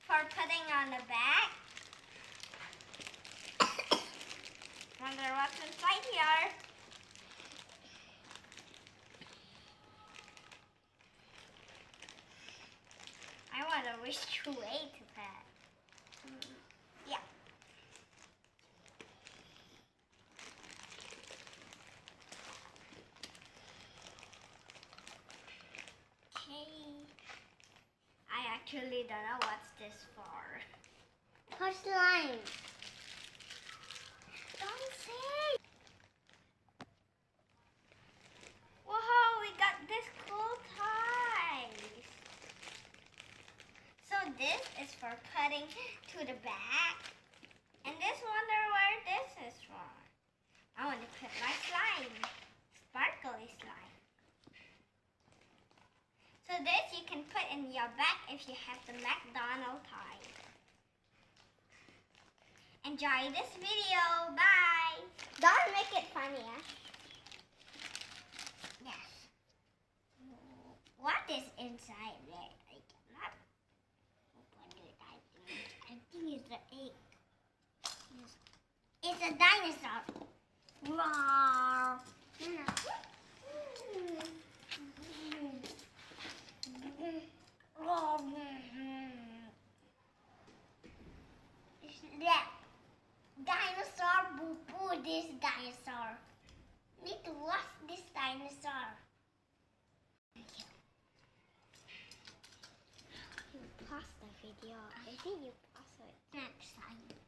for putting on the back. Wonder what's inside here. I wonder which way to put. Yeah. Okay. I actually don't know what's this for. For slime. Don't say. Whoa, we got this cool toys. So this is for putting to the back. And this wonder where this is from. I want to put my slime. Sparkly slime. So this you can put in your back if you have the McDonald's toy. Enjoy this video. Bye. Don't make it funny, yeah? Yes. What is inside there? I cannot open it. I think it's the egg. It's a dinosaur. Wow. That dinosaur boo boo this dinosaur. Need to watch this dinosaur. You pause the video. I think you pause it. Next time.